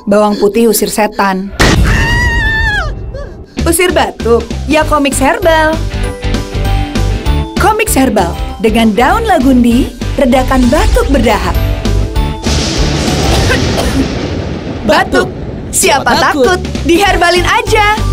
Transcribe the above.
Bawang putih usir setan. Usir batuk, ya Comix Herbal. Comix Herbal, dengan daun lagundi, redakan batuk berdahak. Batuk, siapa takut? Diherbalin aja.